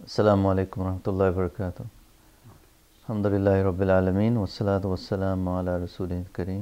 السلام علیکم ورحمۃ اللہ وبرکاتہ۔ الحمدللہ رب العالمین والصلاۃ والسلام علی رسول کریم۔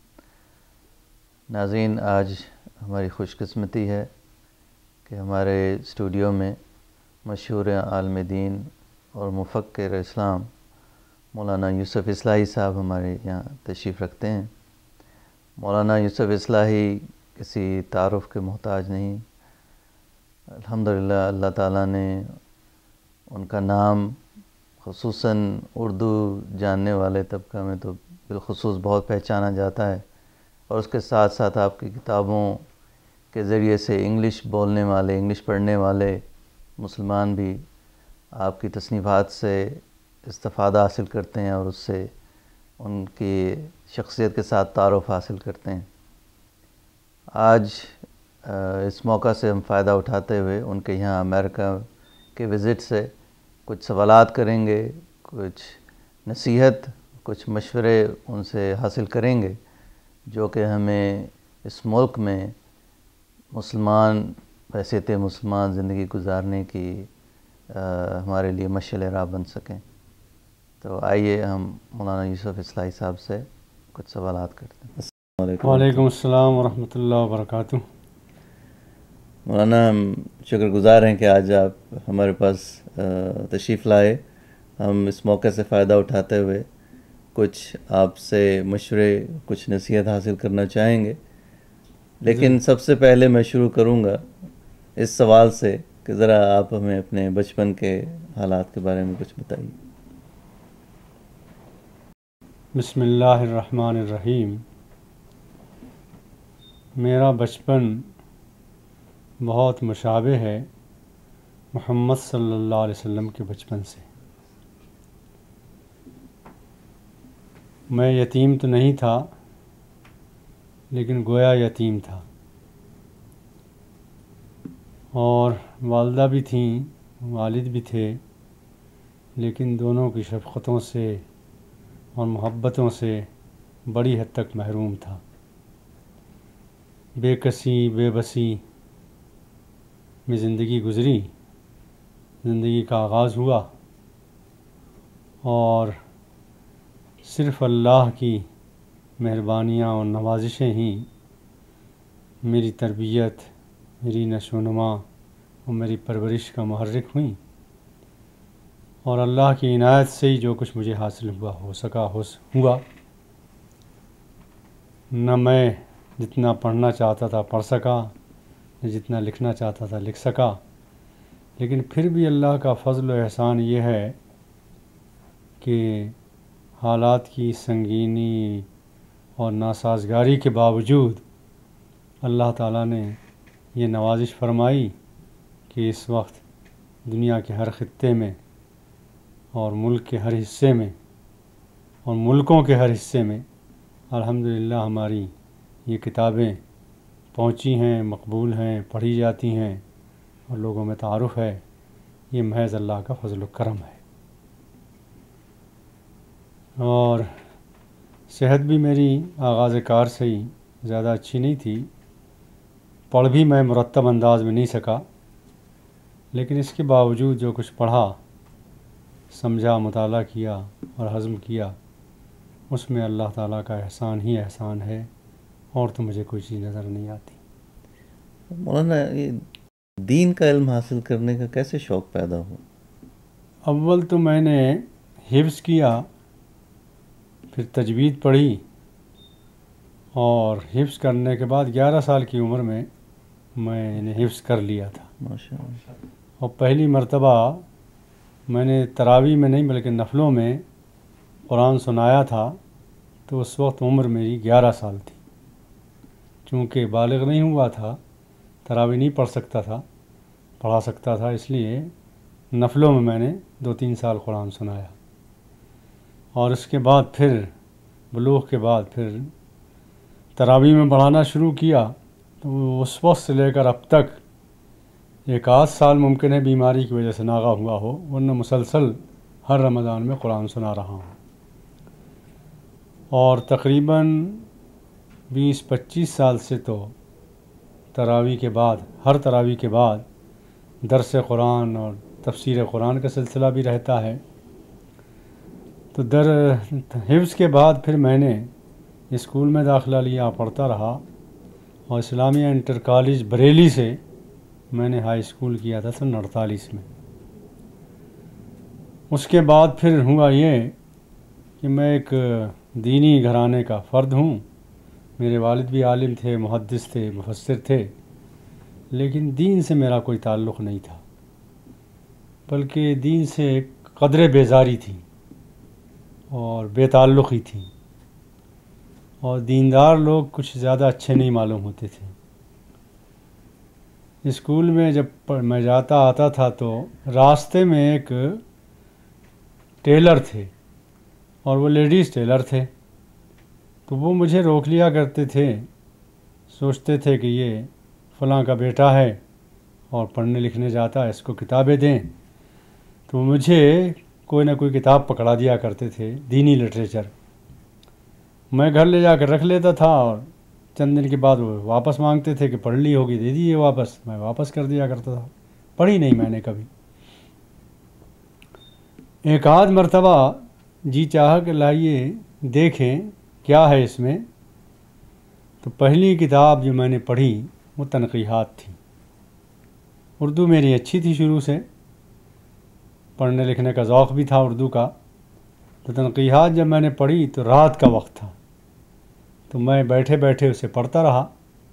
ناظرین، آج ہماری خوش قسمتی ہے کہ ہمارے اسٹوڈیو میں مشہور عالم دین اور مفکر اسلام مولانا یوسف اصلاحی صاحب ہمارے یہاں تشریف رکھتے ہیں۔ مولانا یوسف اصلاحی کسی تعارف کے محتاج نہیں۔ الحمدللہ اللہ تعالیٰ نے ان کا نام خصوصاً اردو جاننے والے طبقہ میں تو بالخصوص بہت پہچانا جاتا ہے، اور اس کے ساتھ ساتھ آپ کی کتابوں کے ذریعے سے انگلش بولنے والے، انگلش پڑھنے والے مسلمان بھی آپ کی تصنیفات سے استفادہ حاصل کرتے ہیں اور اس سے ان کی شخصیت کے ساتھ تعارف حاصل کرتے ہیں۔ آج اس موقع سے ہم فائدہ اٹھاتے ہوئے ان کے یہاں امریکہ کے وزٹ سے کچھ سوالات کریں گے، کچھ نصیحت، کچھ مشورے ان سے حاصل کریں گے، جو کہ ہمیں اس ملک میں مسلمان بحیثیت مسلمان زندگی گزارنے کی ہمارے لیے مشعل راہ بن سکیں۔ تو آئیے ہم مولانا یوسف اصلاحی صاحب سے کچھ سوالات کرتے ہیں۔ السلام علیکم۔ وعلیکم السلام ورحمۃ اللہ وبرکاتہ۔ مولانا، ہم شکر گزار ہیں کہ آج آپ ہمارے پاس تشریف لائے۔ ہم اس موقع سے فائدہ اٹھاتے ہوئے کچھ آپ سے مشورے، کچھ نصیحت حاصل کرنا چاہیں گے، لیکن سب سے پہلے میں شروع کروں گا اس سوال سے کہ ذرا آپ ہمیں اپنے بچپن کے حالات کے بارے میں کچھ بتائیے۔ بسم اللہ الرحمن الرحیم۔ میرا بچپن بہت مشابہ ہے محمد صلی اللہ علیہ وسلم کے بچپن سے۔ میں یتیم تو نہیں تھا، لیکن گویا یتیم تھا، اور والدہ بھی تھیں، والد بھی تھے، لیکن دونوں کی شفقتوں سے اور محبتوں سے بڑی حد تک محروم تھا۔ بے کسی، بے بسی میں زندگی گزری، زندگی کا آغاز ہوا، اور صرف اللہ کی مہربانیاں اور نوازشیں ہی میری تربیت، میری نشو و نما اور میری پرورش کا محرک ہوئیں، اور اللہ کی عنایت سے ہی جو کچھ مجھے حاصل ہوا۔ نہ میں جتنا پڑھنا چاہتا تھا پڑھ سکا، نہ جتنا لکھنا چاہتا تھا لکھ سکا، لیکن پھر بھی اللہ کا فضل و احسان یہ ہے کہ حالات کی سنگینی اور ناسازگاری کے باوجود اللہ تعالیٰ نے یہ نوازش فرمائی کہ اس وقت دنیا کے ہر خطے میں اور ملک کے ہر حصے میں اور ملکوں کے ہر حصے میں الحمدللہ ہماری یہ کتابیں پہنچی ہیں، مقبول ہیں، پڑھی جاتی ہیں اور لوگوں میں تعارف ہے۔ یہ محض اللہ کا فضل و کرم ہے۔ اور صحت بھی میری آغاز کار سے ہی زیادہ اچھی نہیں تھی، پڑھ بھی میں مرتب انداز میں نہیں سکا، لیکن اس کے باوجود جو کچھ پڑھا، سمجھا، مطالعہ کیا اور ہضم کیا، اس میں اللہ تعالیٰ کا احسان ہی احسان ہے، اور تو مجھے کوئی چیز نظر نہیں آتی۔ مولانا، یہ دین کا علم حاصل کرنے کا کیسے شوق پیدا ہوا؟ اول تو میں نے حفظ کیا، پھر تجوید پڑھی، اور حفظ کرنے کے بعد 11 سال کی عمر میں نے حفظ کر لیا تھا۔ ماشاء اللہ۔ اور پہلی مرتبہ میں نے تراویح میں نہیں بلکہ نفلوں میں قرآن سنایا تھا، تو اس وقت عمر میری 11 سال تھی۔ چونکہ بالغ نہیں ہوا تھا، تراویح نہیں پڑھا سکتا تھا، اس لیے نفلوں میں نے 2-3 سال قرآن سنایا، اور اس کے بعد پھر بلوغ کے بعد پھر تراویح میں پڑھانا شروع کیا۔ تو اس وقت سے لے کر اب تک 1 سال ممکن ہے بیماری کی وجہ سے ناغہ ہوا ہو، ورنہ مسلسل ہر رمضان میں قرآن سنا رہا ہوں، اور تقریباً 20-25 سال سے تو ہر تراویح کے بعد درس قرآن اور تفسیر قرآن کا سلسلہ بھی رہتا ہے. تو حفظ کے بعد پھر میں نے اسکول میں داخلہ لیا، پڑھتا رہا، اور اسلامیہ انٹر کالج بریلی سے میں نے ہائی اسکول کیا تھا 1948 میں. اس کے بعد پھر ہوا یہ کہ میں ایک دینی گھرانے کا فرد ہوں. میرے والد بھی عالم تھے، محدث تھے، مفسر تھے، لیکن دین سے میرا کوئی تعلق نہیں تھا، بلکہ دین سے ایک قدر بیزاری تھی اور بے تعلقی تھی، اور دیندار لوگ کچھ زیادہ اچھے نہیں معلوم ہوتے تھے. اسکول میں جب میں آتا تھا تو راستے میں ایک ٹیلر تھے، اور وہ لیڈیز ٹیلر تھے. تو وہ مجھے روک لیا کرتے تھے، سوچتے تھے کہ یہ فلاں کا بیٹا ہے اور پڑھنے لکھنے جاتا ہے، اس کو کتابیں دیں. تو مجھے کوئی نہ کوئی کتاب پکڑا دیا کرتے تھے، دینی لٹریچر. میں گھر لے جا کر رکھ لیتا تھا، اور چند دن کے بعد وہ واپس مانگتے تھے کہ پڑھ لی ہوگی، دے دیجیے واپس. میں واپس کر دیا کرتا تھا، پڑھی نہیں میں نے کبھی. ایک آدھ مرتبہ جی چاہا کہ لائیے دیکھیں کیا ہے اس میں. تو پہلی کتاب جو میں نے پڑھی وہ تنقیحات تھی. اردو میری اچھی تھی، شروع سے پڑھنے لکھنے کا ذوق بھی تھا اردو کا. تو تنقیحات جب میں نے پڑھی تو رات کا وقت تھا، تو میں بیٹھے بیٹھے اسے پڑھتا رہا.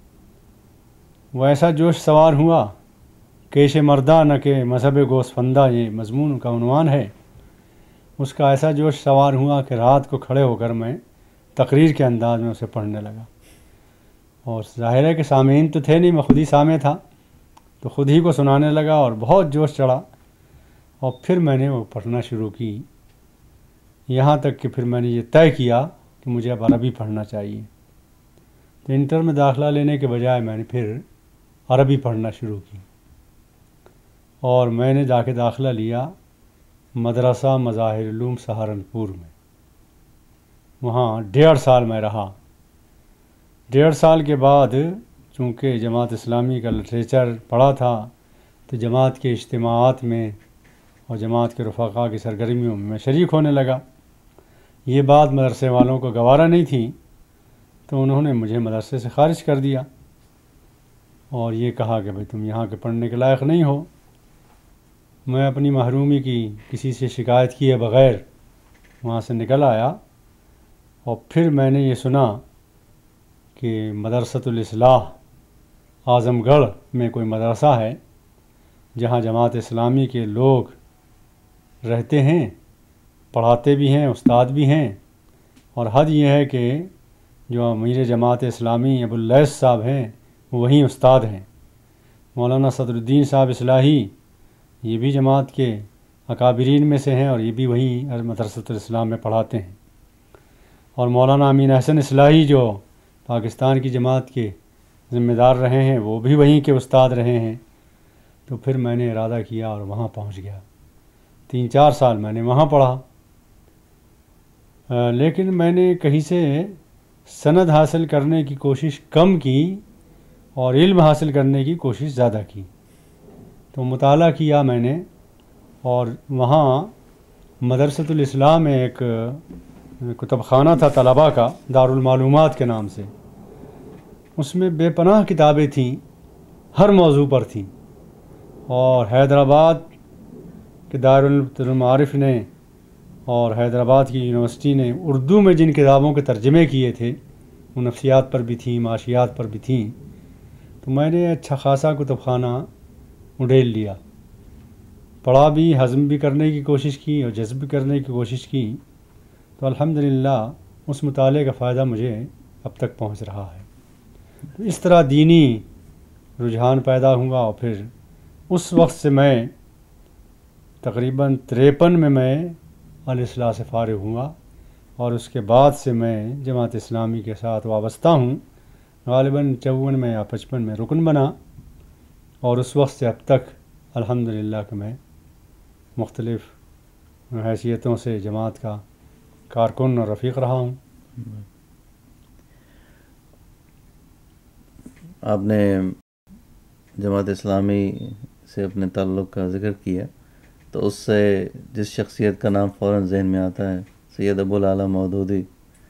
وہ ایسا جوش سوار ہوا، کیش مردہ نہ کہ مذہب گوسفندہ، یہ مضمون کا عنوان ہے. اس کا ایسا جوش سوار ہوا کہ رات کو کھڑے ہو کر میں تقریر کے انداز میں اسے پڑھنے لگا. اور ظاہر ہے کہ سامعین تو تھے نہیں، میں خود ہی سامع تھا، تو خود ہی کو سنانے لگا اور بہت جوش چڑھا. اور پھر میں نے وہ پڑھنا شروع کی، یہاں تک کہ پھر میں نے یہ طے کیا کہ مجھے اب عربی پڑھنا چاہیے. تو انٹر میں داخلہ لینے کے بجائے میں نے پھر عربی پڑھنا شروع کی، اور میں نے جا کے داخلہ لیا مدرسہ مظاہر علوم سہارنپور میں. وہاں 1.5 سال میں رہا. 1.5 سال کے بعد چونکہ جماعت اسلامی کا لٹریچر پڑھا تھا، تو جماعت کے اجتماعات میں اور جماعت کے رفقا کی سرگرمیوں میں شریک ہونے لگا. یہ بات مدرسے والوں کو گوارا نہیں تھی، تو انہوں نے مجھے مدرسے سے خارج کر دیا، اور یہ کہا کہ بھئی تم یہاں کے پڑھنے کے لائق نہیں ہو. میں اپنی محرومی کی کسی سے شکایت کیے بغیر وہاں سے نکل آیا. اور پھر میں نے یہ سنا کہ مدرسۃ الاصلاح اعظم گڑھ میں کوئی مدرسہ ہے جہاں جماعت اسلامی کے لوگ رہتے ہیں، پڑھاتے بھی ہیں، استاد بھی ہیں. اور حد یہ ہے کہ جو امیر جماعت اسلامی ابو اللیث صاحب ہیں وہ وہیں استاد ہیں. مولانا صدر الدین صاحب اصلاحی یہ بھی جماعت کے اکابرین میں سے ہیں، اور یہ بھی وہیں مدرسۃ الاسلام میں پڑھاتے ہیں. اور مولانا امین احسن اصلاحی جو پاکستان کی جماعت کے ذمہ دار رہے ہیں، وہ بھی وہیں کے استاد رہے ہیں. تو پھر میں نے ارادہ کیا اور وہاں پہنچ گیا. 3-4 سال میں نے وہاں پڑھا، لیکن میں نے کہیں سے سند حاصل کرنے کی کوشش کم کی اور علم حاصل کرنے کی کوشش زیادہ کی. تو مطالعہ کیا میں نے، اور وہاں مدرسۃ الاصلاح میں ایک کتب خانہ تھا طلباء کا، دارالمعلومات کے نام سے. اس میں بے پناہ کتابیں تھیں، ہر موضوع پر تھیں. اور حیدرآباد کے دارالمعارف نے اور حیدرآباد کی یونیورسٹی نے اردو میں جن کتابوں کے ترجمے کیے تھے وہ نفسیات پر بھی تھیں، معاشیات پر بھی تھیں. تو میں نے اچھا خاصا کتب خانہ اڈیل لیا، پڑھا بھی، ہضم بھی کرنے کی کوشش کی اور جذب بھی کرنے کی کوشش کی. تو الحمدللہ اس مطالعے کا فائدہ مجھے اب تک پہنچ رہا ہے. تو اس طرح دینی رجحان پیدا ہوا، اور پھر اس وقت سے میں تقریباً 53 میں الاصلاح سے فارغ ہوا، اور اس کے بعد سے میں جماعت اسلامی کے ساتھ وابستہ ہوں. غالباً 54 میں یا 55 میں رکن بنا، اور اس وقت سے اب تک الحمدللہ کہ میں مختلف حیثیتوں سے جماعت کا کارکن اور رفیق رہا ہوں. آپ نے جماعت اسلامی سے اپنے تعلق کا ذکر کیا، تو اس سے جس شخصیت کا نام فوراً ذہن میں آتا ہے سید ابو الاعلیٰ مودودی.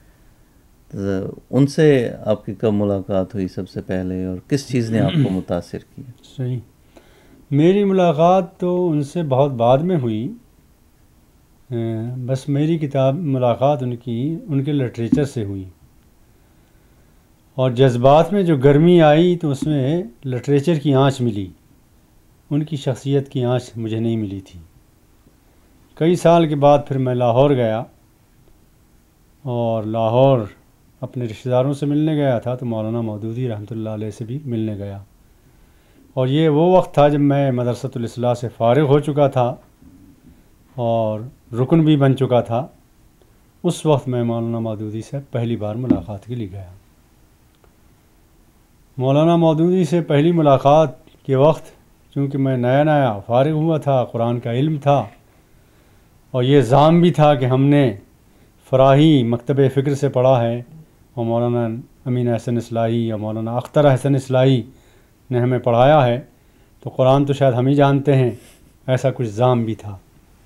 ان سے آپ کی کب ملاقات ہوئی سب سے پہلے اور کس چیز نے آپ کو متاثر کیا؟ صحیح، میری ملاقات تو ان سے بہت بعد میں ہوئی. بس میری ملاقات ان کے لٹریچر سے ہوئی، اور جذبات میں جو گرمی آئی تو اس میں لٹریچر کی آنچ ملی، ان کی شخصیت کی آنچ مجھے نہیں ملی تھی. کئی سال کے بعد پھر میں لاہور گیا، اور لاہور اپنے رشتہ داروں سے ملنے گیا تھا تو مولانا مودودی رحمۃ اللہ علیہ سے بھی ملنے گیا. اور یہ وہ وقت تھا جب میں مدرسۃ الاصلاح سے فارغ ہو چکا تھا اور رکن بھی بن چکا تھا. اس وقت میں مولانا مودودی سے پہلی بار ملاقات کے لیے گیا. مولانا مودودی سے پہلی ملاقات کے وقت چونکہ میں نیا نیا فارغ ہوا تھا، قرآن کا علم تھا، اور یہ زام بھی تھا کہ ہم نے فراہی مکتب فکر سے پڑھا ہے، اور مولانا امین احسن اصلاحی یا مولانا اختر احسن اصلاحی نے ہمیں پڑھایا ہے، تو قرآن تو شاید ہم ہی جانتے ہیں. ایسا کچھ زام بھی تھا.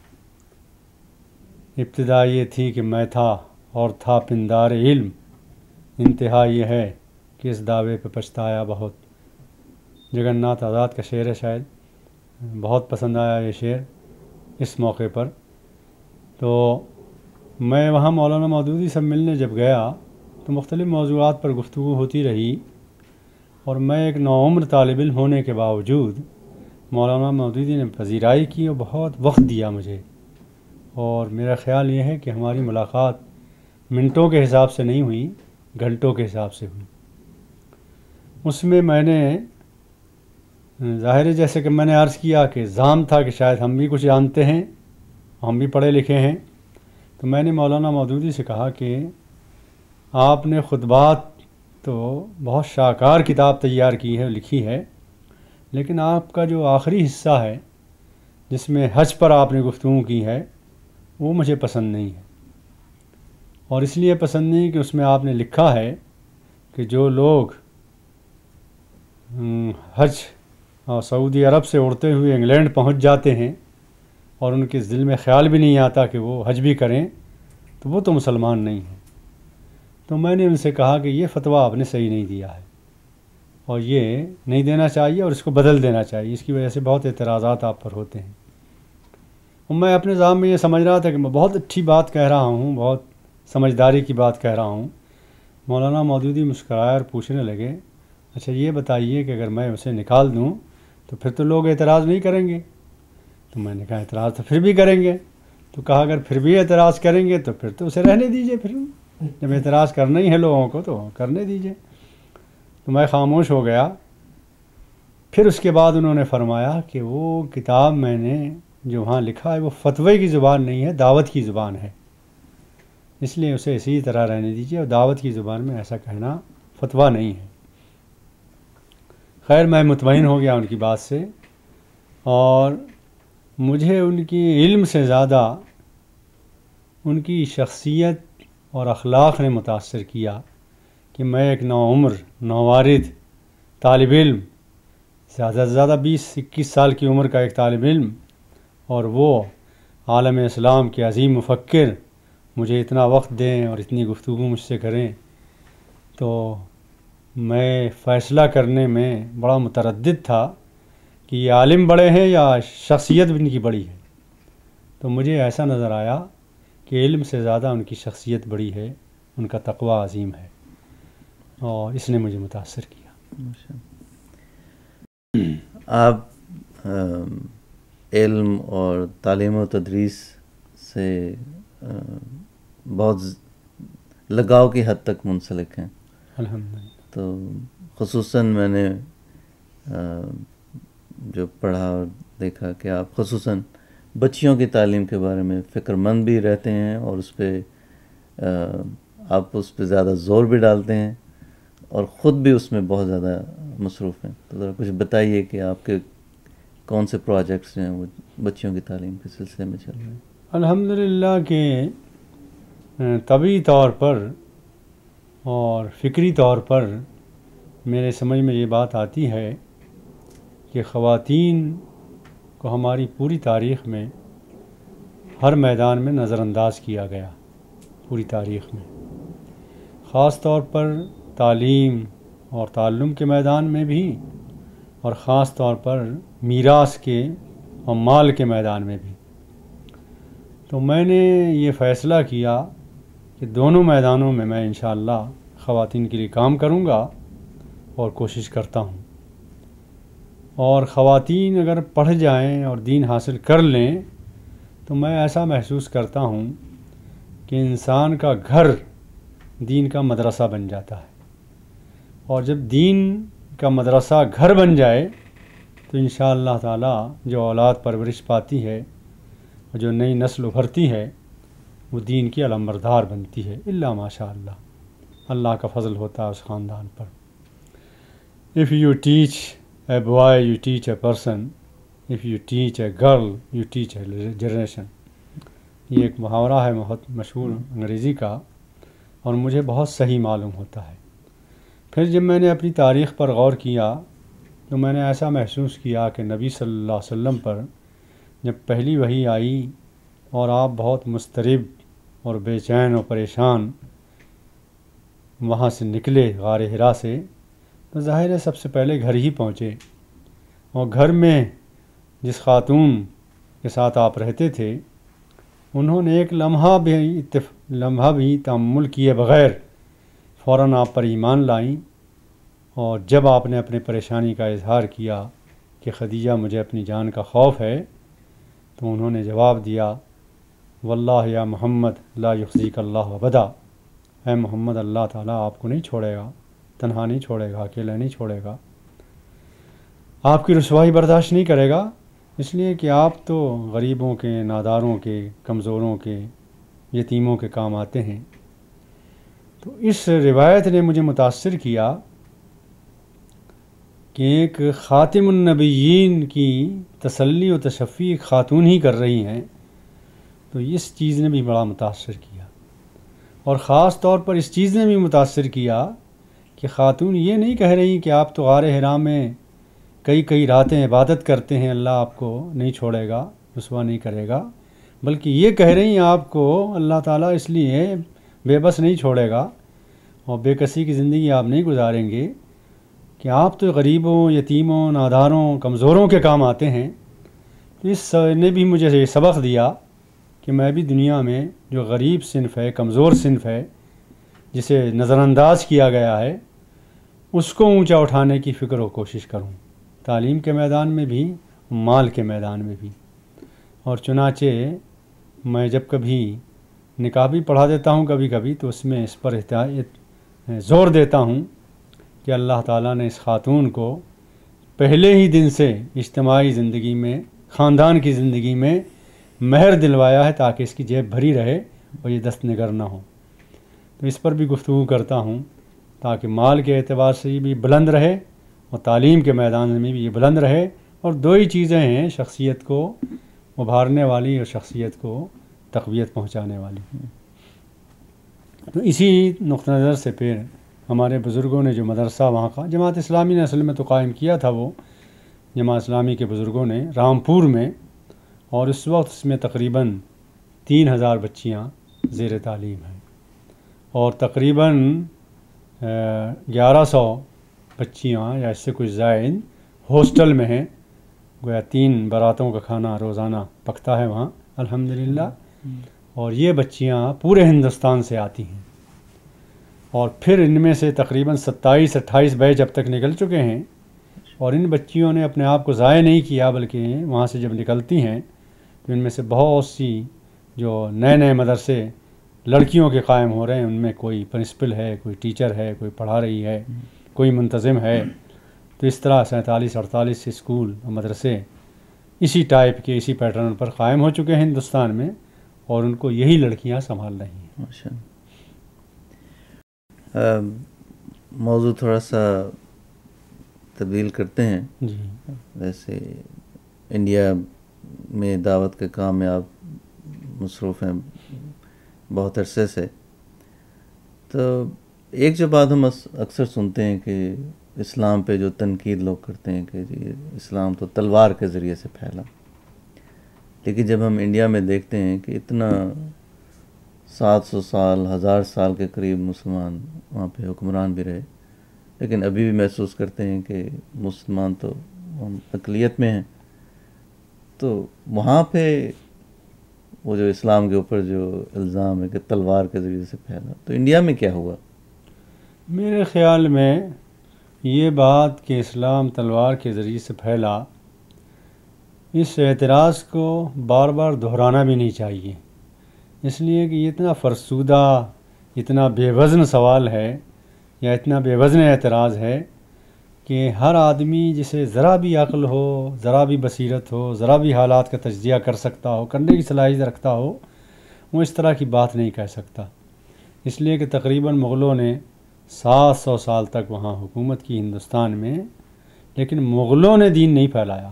ابتدا یہ تھی کہ میں تھا اور تھا پندار علم، انتہا یہ ہے کہ اس دعوے پہ پچھتایا بہت. جگن ناتھ آزاد کا شعر ہے، شاید بہت پسند آیا یہ شعر اس موقع پر. تو میں وہاں مولانا مودودی سے ملنے جب گیا تو مختلف موضوعات پر گفتگو ہوتی رہی، اور میں ایک نوعمر طالب علم ہونے کے باوجود مولانا مودودی نے پذیرائی کی اور بہت وقت دیا مجھے. اور میرا خیال یہ ہے کہ ہماری ملاقات منٹوں کے حساب سے نہیں ہوئی، گھنٹوں کے حساب سے ہوئی. اس میں نے ظاہر ہے جیسے کہ میں نے عرض کیا کہ زام تھا کہ شاید ہم بھی کچھ جانتے ہیں، ہم بھی پڑھے لکھے ہیں. تو میں نے مولانا مودودی سے کہا کہ آپ نے خطبات تو بہت شاہکار کتاب تیار کی ہے، لکھی ہے، لیکن آپ کا جو آخری حصہ ہے جس میں حج پر آپ نے گفتگو کی ہے وہ مجھے پسند نہیں ہے. اور اس لیے پسند نہیں کہ اس میں آپ نے لکھا ہے کہ جو لوگ حج سعودی عرب سے اڑتے ہوئے انگلینڈ پہنچ جاتے ہیں اور ان کے دل میں خیال بھی نہیں آتا کہ وہ حج بھی کریں تو وہ تو مسلمان نہیں ہیں. تو میں نے ان سے کہا کہ یہ فتویٰ آپ نے صحیح نہیں دیا ہے، اور یہ نہیں دینا چاہیے اور اس کو بدل دینا چاہیے. اس کی وجہ سے بہت اعتراضات آپ پر ہوتے ہیں. اور میں اپنے ذہن میں یہ سمجھ رہا تھا کہ میں بہت اچھی بات کہہ رہا ہوں، بہت سمجھداری کی بات کہہ رہا ہوں. مولانا مودودی مسکرائے اور پوچھنے لگے، اچھا یہ بتائیے کہ اگر میں اسے نکال دوں تو پھر تو لوگ اعتراض نہیں کریں گے؟ تو میں نے کہا اعتراض تو پھر بھی کریں گے. تو کہا اگر پھر بھی اعتراض کریں گے تو پھر تو اسے رہنے دیجئے، پھر جب اعتراض کرنا ہی ہے لوگوں کو تو کرنے دیجئے. تو میں خاموش ہو گیا. پھر اس کے بعد انہوں نے فرمایا کہ وہ کتاب میں نے جو وہاں لکھا ہے وہ فتوے کی زبان نہیں ہے، دعوت کی زبان ہے، اس لیے اسے اسی طرح رہنے دیجئے، اور دعوت کی زبان میں ایسا کہنا فتویٰ نہیں ہے. خیر میں مطمئن ہو گیا ان کی بات سے، اور مجھے ان کی علم سے زیادہ ان کی شخصیت اور اخلاق نے متاثر کیا کہ میں ایک نوعمر نووارد طالب علم، زیادہ سے زیادہ 20-21 سال کی عمر کا ایک طالب علم، اور وہ عالم اسلام کے عظیم مفکر مجھے اتنا وقت دیں اور اتنی گفتگو مجھ سے کریں. تو میں فیصلہ کرنے میں بڑا متردد تھا کہ یہ عالم بڑے ہیں یا شخصیت بھی ان کی بڑی ہے. تو مجھے ایسا نظر آیا کہ علم سے زیادہ ان کی شخصیت بڑی ہے، ان کا تقوی عظیم ہے، اور اس نے مجھے متاثر کیا. آپ علم اور تعلیم و تدریس سے بہت لگاؤ کی حد تک منسلک ہیں. الحمدللہ. تو خصوصاً میں نے جو پڑھا اور دیکھا کہ آپ خصوصاً بچیوں کی تعلیم کے بارے میں فکر مند بھی رہتے ہیں، اور اس پہ آپ اس پہ زیادہ زور بھی ڈالتے ہیں، اور خود بھی اس میں بہت زیادہ مصروف ہیں. تو ذرا کچھ بتائیے کہ آپ کے کون سے پروجیکٹس ہیں وہ بچیوں کی تعلیم کے سلسلے میں چل رہے ہیں؟ الحمدللہ کہ طبعی طور پر اور فکری طور پر میرے سمجھ میں یہ بات آتی ہے کہ خواتین کو ہماری پوری تاریخ میں ہر میدان میں نظر انداز کیا گیا پوری تاریخ میں، خاص طور پر تعلیم اور تعلم کے میدان میں بھی، اور خاص طور پر میراث کے اور مال کے میدان میں بھی۔ تو میں نے یہ فیصلہ کیا کہ دونوں میدانوں میں انشاءاللہ خواتین کے لیے کام کروں گا اور کوشش کرتا ہوں، اور خواتین اگر پڑھ جائیں اور دین حاصل کر لیں تو میں ایسا محسوس کرتا ہوں کہ انسان کا گھر دین کا مدرسہ بن جاتا ہے، اور جب دین کا مدرسہ گھر بن جائے تو انشاءاللہ تعالی جو اولاد پرورش پاتی ہے اور جو نئی نسل ابھرتی ہے وہ دین کی علمبردار بنتی ہے، الا ماشاء اللہ، اللہ کا فضل ہوتا ہے اس خاندان پر۔ If you teach a boy, you teach a person. If you teach a girl, you teach a generation. یہ ایک محاورہ ہے بہت مشہور انگریزی کا، اور مجھے بہت صحیح معلوم ہوتا ہے۔ پھر جب میں نے اپنی تاریخ پر غور کیا تو میں نے ایسا محسوس کیا کہ نبی صلی اللہ علیہ وسلم پر جب پہلی وحی آئی اور آپ بہت مضطرب اور بے چین اور پریشان وہاں سے نکلے غار حرا سے، تو ظاہر ہے سب سے پہلے گھر ہی پہنچے، اور گھر میں جس خاتون کے ساتھ آپ رہتے تھے انہوں نے ایک لمحہ بھی تأمل کیے بغیر فوراً آپ پر ایمان لائیں، اور جب آپ نے اپنے پریشانی کا اظہار کیا کہ خدیجہ مجھے اپنی جان کا خوف ہے، تو انہوں نے جواب دیا واللہ یا محمد لا یخزیک اللہ ابدا، اے محمد اللہ تعالیٰ آپ کو نہیں چھوڑے گا، تنہا نہیں چھوڑے گا، اکیلا نہیں چھوڑے گا، آپ کی رسوائی برداشت نہیں کرے گا، اس لیے کہ آپ تو غریبوں کے، ناداروں کے، کمزوروں کے، یتیموں کے کام آتے ہیں۔ تو اس روایت نے مجھے متاثر کیا کہ ایک خاتم النبیین کی تسلی و تشفی ایک خاتون ہی کر رہی ہیں، تو اس چیز نے بھی بڑا متاثر کیا، اور خاص طور پر اس چیز نے بھی متاثر کیا کہ خاتون یہ نہیں کہہ رہی کہ آپ تو غار حرا میں کئی راتیں عبادت کرتے ہیں، اللہ آپ کو نہیں چھوڑے گا، رسوا نہیں کرے گا، بلکہ یہ کہہ رہی ہیں آپ کو اللہ تعالیٰ اس لیے بے بس نہیں چھوڑے گا اور بے کسی کی زندگی آپ نہیں گزاریں گے کہ آپ تو غریبوں، یتیموں، ناداروں، کمزوروں کے کام آتے ہیں۔ تو اس نے بھی مجھے یہ سبق دیا کہ میں بھی دنیا میں جو غریب صنف ہے، کمزور صنف ہے، جسے نظر انداز کیا گیا ہے، اس کو اونچا اٹھانے کی فکر و کوشش کروں، تعلیم کے میدان میں بھی، مال کے میدان میں بھی۔ اور چنانچہ میں جب کبھی نکاح بھی پڑھا دیتا ہوں کبھی کبھی، تو اس میں اس پر زور دیتا ہوں کہ اللہ تعالیٰ نے اس خاتون کو پہلے ہی دن سے اجتماعی زندگی میں، خاندان کی زندگی میں مہر دلوایا ہے تاکہ اس کی جیب بھری رہے اور یہ دست نگر نہ ہو۔ تو اس پر بھی گفتگو کرتا ہوں تاکہ مال کے اعتبار سے یہ بھی بلند رہے اور تعلیم کے میدان میں بھی یہ بلند رہے، اور دو ہی چیزیں ہیں شخصیت کو ابھارنے والی اور شخصیت کو تقویت پہنچانے والی۔ تو اسی نقطہ نظر سے پھر ہمارے بزرگوں نے جو مدرسہ وہاں کا جماعت اسلامی نے اصل میں تو قائم کیا تھا، وہ جماعت اسلامی کے بزرگوں نے رامپور میں، اور اس وقت اس میں تقریباً 3000 بچیاں زیر تعلیم ہیں، اور تقریباً 1100 بچیاں یا اس سے کچھ زائد ہاسٹل میں ہیں، گویا 3 باراتوں کا کھانا روزانہ پکتا ہے وہاں الحمدللہ، اور یہ بچیاں پورے ہندوستان سے آتی ہیں، اور پھر ان میں سے تقریباً 27-28 بیچ اب تک نکل چکے ہیں، اور ان بچیوں نے اپنے آپ کو ضائع نہیں کیا، بلکہ وہاں سے جب نکلتی ہیں تو ان میں سے بہت سی جو نئے مدرسے لڑکیوں کے قائم ہو رہے ہیں، ان میں کوئی پرنسپل ہے، کوئی ٹیچر ہے، کوئی پڑھا رہی ہے، کوئی منتظم ہے۔ تو اس طرح 47-48 اسکول اور مدرسے اسی ٹائپ کے، اسی پیٹرن پر قائم ہو چکے ہیں ہندوستان میں، اور ان کو یہی لڑکیاں سنبھال رہی ہیں۔ ماشاء اللہ۔ موضوع تھوڑا سا تبدیل کرتے ہیں۔ جی، ویسے انڈیا میں دعوت کے کام میں آپ مصروف ہیں بہت عرصے سے، تو ایک جو بات ہم اکثر سنتے ہیں کہ اسلام پہ جو تنقید لوگ کرتے ہیں کہ جی اسلام تو تلوار کے ذریعے سے پھیلا، لیکن جب ہم انڈیا میں دیکھتے ہیں کہ اتنا 700 سال 1000 سال کے قریب مسلمان وہاں پہ حکمران بھی رہے، لیکن ابھی بھی محسوس کرتے ہیں کہ مسلمان تو ہم اقلیت میں ہیں. تو وہاں پہ وہ جو اسلام کے اوپر جو الزام ہے کہ تلوار کے ذریعے سے پھیلا، تو انڈیا میں کیا ہوا؟ میرے خیال میں یہ بات کہ اسلام تلوار کے ذریعے سے پھیلا، اس اعتراض کو بار بار دہرانا بھی نہیں چاہیے، اس لیے کہ یہ اتنا فرسودہ، اتنا بے وزن سوال ہے یا اتنا بے وزن اعتراض ہے کہ ہر آدمی جسے ذرا بھی عقل ہو، ذرا بھی بصیرت ہو، ذرا بھی حالات کا تجزیہ کر سکتا ہو، کرنے کی صلاحیت رکھتا ہو، وہ اس طرح کی بات نہیں کہہ سکتا. اس لیے کہ تقریباً مغلوں نے 700 سال تک وہاں حکومت کی ہندوستان میں، لیکن مغلوں نے دین نہیں پھیلایا.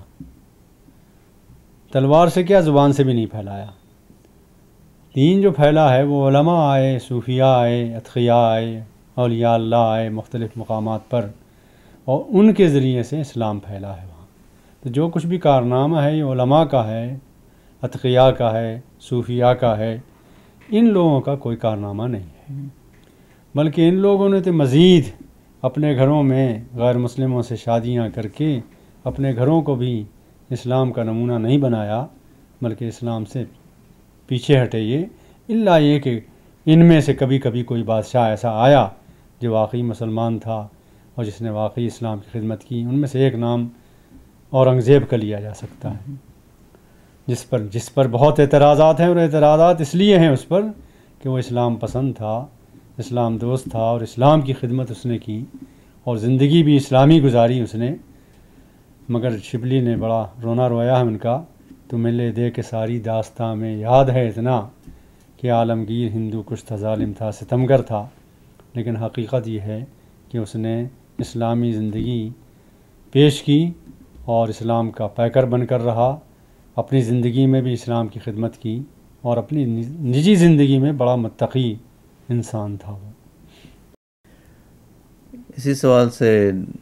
تلوار سے کیا، زبان سے بھی نہیں پھیلایا. دین جو پھیلا ہے وہ علماء آئے، صوفیاء آئے، اتقیاء آئے، اولیاء اللہ آئے مختلف مقامات پر، اور ان کے ذریعے سے اسلام پھیلا ہے وہاں. تو جو کچھ بھی کارنامہ ہے یہ علماء کا ہے، اتقیاء کا ہے، صوفیاء کا ہے. ان لوگوں کا کوئی کارنامہ نہیں ہے، بلکہ ان لوگوں نے تو مزید اپنے گھروں میں غیر مسلموں سے شادیاں کر کے اپنے گھروں کو بھی اسلام کا نمونہ نہیں بنایا، بلکہ اسلام سے پیچھے ہٹے. یہ الا یہ کہ ان میں سے کبھی کبھی کوئی بادشاہ ایسا آیا جو واقعی مسلمان تھا اور جس نے واقعی اسلام کی خدمت کی. ان میں سے ایک نام اورنگزیب کا لیا جا سکتا ہے، جس پر بہت اعتراضات ہیں، اور اعتراضات اس لیے ہیں اس پر کہ وہ اسلام پسند تھا، اسلام دوست تھا، اور اسلام کی خدمت اس نے کی اور زندگی بھی اسلامی گزاری اس نے. مگر شبلی نے بڑا رونا رویا ہے ان کا، تو ملے دے کے ساری داستاں میں یاد ہے اتنا کہ عالمگیر ہندو کچھ تھا، ظالم تھا، ستمگر تھا. لیکن حقیقت یہ ہے کہ اس نے اسلامی زندگی پیش کی اور اسلام کا پیکر بن کر رہا. اپنی زندگی میں بھی اسلام کی خدمت کی اور اپنی نجی زندگی میں بڑا متقی انسان تھا وہ. اسی سوال سے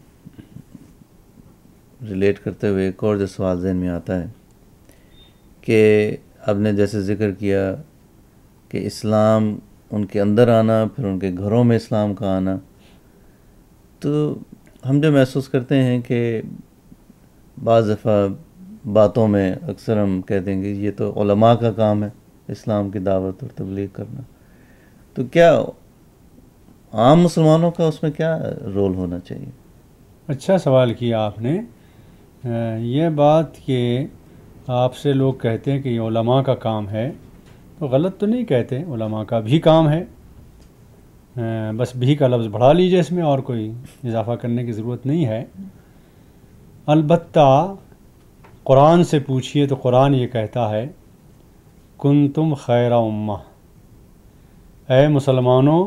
ریلیٹ کرتے ہوئے ایک اور جو سوال ذہن میں آتا ہے کہ آپ نے جیسے ذکر کیا کہ اسلام ان کے اندر آنا، پھر ان کے گھروں میں اسلام کا آنا، تو ہم جو محسوس کرتے ہیں کہ بعض دفعہ باتوں میں اکثر ہم کہتے ہیں کہ یہ تو علماء کا کام ہے اسلام کی دعوت اور تبلیغ کرنا. تو کیا عام مسلمانوں کا اس میں کیا رول ہونا چاہیے؟ اچھا سوال کیا آپ نے. یہ بات کہ آپ سے لوگ کہتے ہیں کہ یہ علماء کا کام ہے، تو غلط تو نہیں کہتے، علماء کا بھی کام ہے. بس بھی کا لفظ بڑھا لیجئے، اس میں اور کوئی اضافہ کرنے کی ضرورت نہیں ہے. البتہ قرآن سے پوچھیے تو قرآن یہ کہتا ہے کنتم خیر امہ، اے مسلمانوں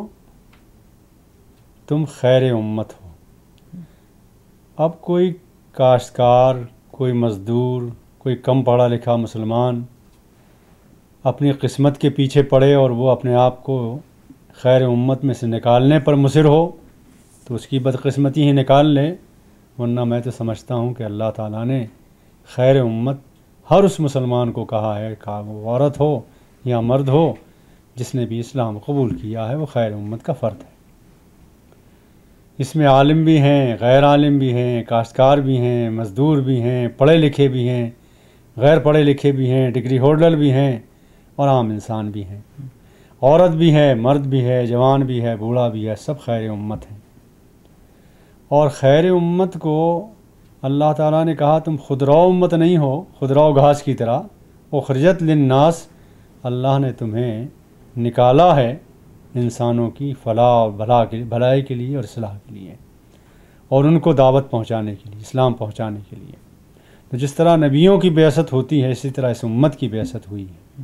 تم خیر امت ہو. اب کوئی کاشتکار، کوئی مزدور، کوئی کم پڑھا لکھا مسلمان اپنی قسمت کے پیچھے پڑے اور وہ اپنے آپ کو خیر امت میں سے نکالنے پر مصر ہو تو اس کی بدقسمتی ہی نکال لے. ورنہ میں تو سمجھتا ہوں کہ اللہ تعالیٰ نے خیر امت ہر اس مسلمان کو کہا ہے، وہ عورت ہو یا مرد ہو، جس نے بھی اسلام قبول کیا ہے وہ خیر امت کا فرد ہے. اس میں عالم بھی ہیں، غیر عالم بھی ہیں، کاشتکار بھی ہیں، مزدور بھی ہیں، پڑھے لکھے بھی ہیں، غیر پڑھے لکھے بھی ہیں، ڈگری ہولڈر بھی ہیں، اور عام انسان بھی ہیں. عورت بھی ہے، مرد بھی ہے، جوان بھی ہے، بوڑھا بھی ہے، سب خیر امت ہیں. اور خیر امت کو اللہ تعالیٰ نے کہا تم خودرو امت نہیں ہو، خودرو گھاس کی طرح. اخرجت للناس، اللہ نے تمہیں نکالا ہے انسانوں کی فلاح اور بھلائی کے لیے اور اصلاح کے لیے، اور ان کو دعوت پہنچانے کے لیے، اسلام پہنچانے کے لیے. تو جس طرح نبیوں کی بعثت ہوتی ہے اسی طرح اس امت کی بعثت ہوئی ہے.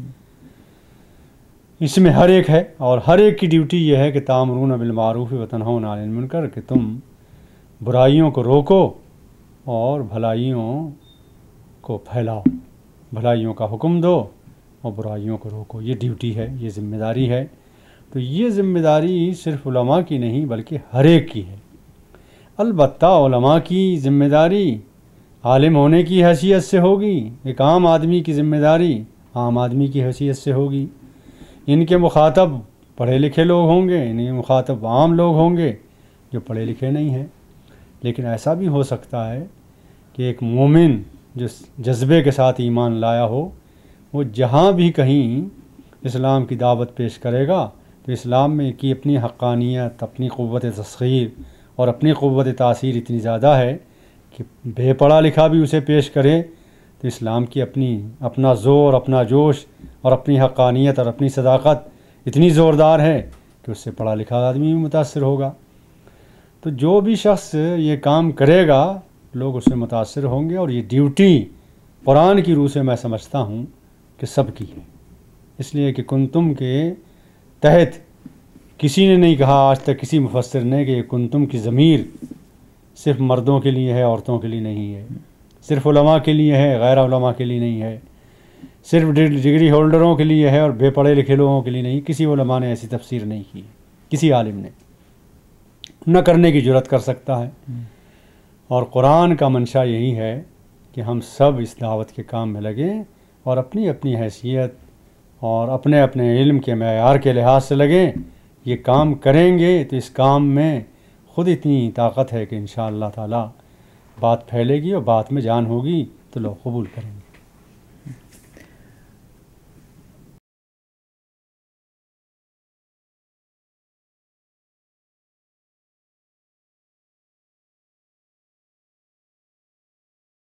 اس میں ہر ایک ہے، اور ہر ایک کی ڈیوٹی یہ ہے کہ تامرون بالمعروف وتنہون عن المنکر، کہ تم برائیوں کو روکو اور بھلائیوں کو پھیلاؤ، بھلائیوں کا حکم دو اور برائیوں کو روکو. یہ ڈیوٹی ہے، یہ ذمہ داری ہے. تو یہ ذمہ داری صرف علماء کی نہیں بلکہ ہر ایک کی ہے. البتہ علماء کی ذمہ داری عالم ہونے کی حیثیت سے ہوگی، ایک عام آدمی کی ذمہ داری عام آدمی کی حیثیت سے ہوگی۔ ان کے مخاطب پڑھے لکھے لوگ ہوں گے، ان کے مخاطب عام لوگ ہوں گے جو پڑھے لکھے نہیں ہیں۔ لیکن ایسا بھی ہو سکتا ہے کہ ایک مومن جو جذبے کے ساتھ ایمان لایا ہو، وہ جہاں بھی کہیں اسلام کی دعوت پیش کرے گا تو اسلام میں کی اپنی حقانیت، اپنی قوت تسخیر اور اپنی قوت تاثیر اتنی زیادہ ہے کہ بے پڑھا لکھا بھی اسے پیش کرے تو اسلام کی اپنا زور، اپنا جوش اور اپنی حقانیت اور اپنی صداقت اتنی زوردار ہے کہ اس سے پڑھا لکھا آدمی بھی متاثر ہوگا۔ تو جو بھی شخص یہ کام کرے گا لوگ اس سے متاثر ہوں گے، اور یہ ڈیوٹی قرآن کی روح سے میں سمجھتا ہوں کہ سب کی ہے، اس لیے کہ کنتم کے تحت کسی نے نہیں کہا آج تک، کسی مفسر نے، کہ یہ کنتم کی ضمیر صرف مردوں کے لیے ہے، عورتوں کے لیے نہیں ہے، صرف علماء کے لیے ہے، غیر علماء کے لیے نہیں ہے، صرف ڈگری ہولڈروں کے لیے ہے اور بے پڑھے لکھے لوگوں کے لیے نہیں۔ کسی علماء نے ایسی تفسیر نہیں کی، کسی عالم نے نہ کرنے کی جرات کر سکتا ہے۔ اور قرآن کا منشا یہی ہے کہ ہم سب اس دعوت کے کام میں لگیں اور اپنی اپنی حیثیت اور اپنے اپنے علم کے معیار کے لحاظ سے لگیں۔ یہ کام کریں گے تو اس کام میں خود اتنی طاقت ہے کہ انشاءاللہ تعالی بات پھیلے گی اور بات میں جان ہوگی تو لوگ قبول کریں گے۔